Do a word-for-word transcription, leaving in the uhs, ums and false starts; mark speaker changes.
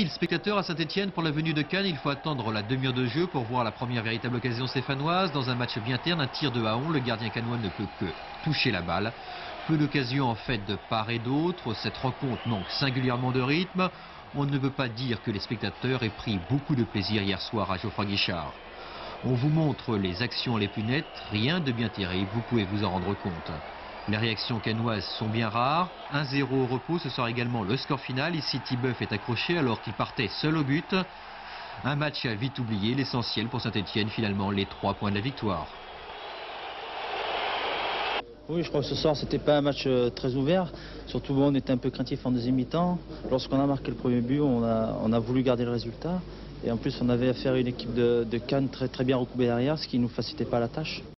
Speaker 1: mille spectateurs à Saint-Etienne pour la venue de Cannes. Il faut attendre la demi-heure de jeu pour voir la première véritable occasion stéphanoise. Dans un match bien terne, un tir de Haon, le gardien cannois ne peut que toucher la balle. Peu d'occasions en fait de part et d'autre. Cette rencontre manque singulièrement de rythme. On ne veut pas dire que les spectateurs aient pris beaucoup de plaisir hier soir à Geoffroy Guichard. On vous montre les actions les plus nettes, rien de bien terrible, vous pouvez vous en rendre compte. Les réactions cannoises sont bien rares. un zéro au repos, ce sera également le score final. Ici, Tibeuf est accroché alors qu'il partait seul au but. Un match à vite oublié, l'essentiel pour Saint-Etienne, finalement, les trois points de la victoire.
Speaker 2: Oui, je crois que ce soir, c'était pas un match euh, très ouvert. Surtout, bon, on était un peu craintif en deuxième mi-temps. Lorsqu'on a marqué le premier but, on a, on a voulu garder le résultat. Et en plus, on avait affaire à une équipe de, de Cannes très, très bien recoupée derrière, ce qui ne nous facilitait pas la tâche.